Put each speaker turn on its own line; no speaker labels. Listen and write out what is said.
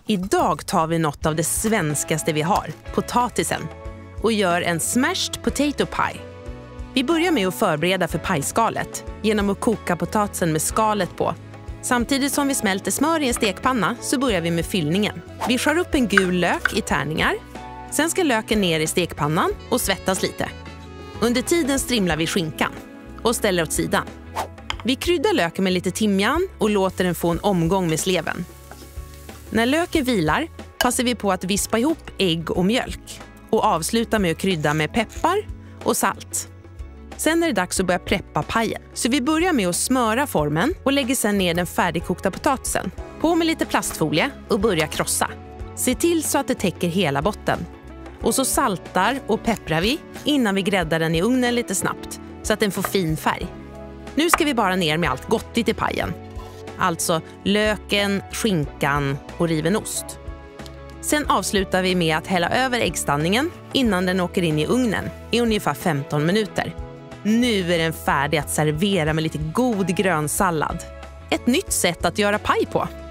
Idag tar vi något av det svenskaste vi har, potatisen, och gör en smashed potato pie. Vi börjar med att förbereda för pajskalet genom att koka potatisen med skalet på. Samtidigt som vi smälter smör i en stekpanna så börjar vi med fyllningen. Vi skär upp en gul lök i tärningar. Sen ska löken ner i stekpannan och svettas lite. Under tiden strimlar vi skinkan och ställer åt sidan. Vi kryddar löken med lite timjan och låter den få en omgång med sleven. När löken vilar passar vi på att vispa ihop ägg och mjölk och avsluta med att krydda med peppar och salt. Sen är det dags att börja preppa pajen. Så vi börjar med att smöra formen och lägger sen ner den färdigkokta potatisen. På med lite plastfolie och börja krossa. Se till så att det täcker hela botten. Och så saltar och pepprar vi innan vi gräddar den i ugnen lite snabbt så att den får fin färg. Nu ska vi bara ner med allt gottigt i pajen. Alltså löken, skinkan och riven ost. Sen avslutar vi med att hälla över äggstanningen innan den åker in i ugnen i ungefär 15 minuter. Nu är den färdig att servera med lite god grönsallad. Ett nytt sätt att göra paj på.